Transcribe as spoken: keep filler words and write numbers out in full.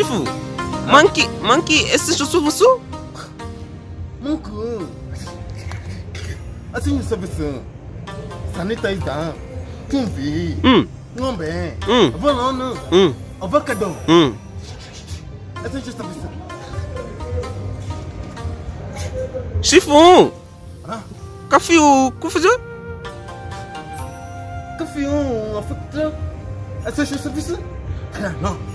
Chifu, monkey, monkey, essential service? Monkey. Essential service. Sanitizer. Kumbi. Hmm. Ngombe. Hmm. Banana. Hmm. Avocado. Hmm. Essential service. Chifu, Ah. café ou confusé? Café, on a fait. Essential service. Non.